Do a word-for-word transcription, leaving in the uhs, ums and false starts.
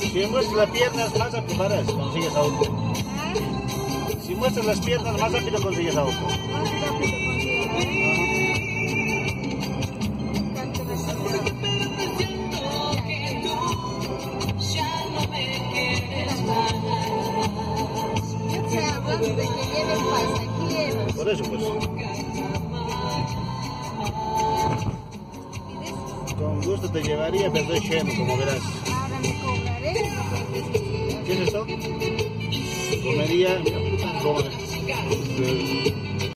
Si muestras las piernas, más rápido paras, consigues auto. ¿Ah? Si muestras las piernas, más rápido consigues auto. Más rápido consigo, ¿eh? Tanto Yo estoy hablando de que lleven pasajeros. Por eso, pues. Con gusto te llevaría, pero estoy lleno, como verás. Ahora me cobraré. ¿Qué es esto? Comería. Como,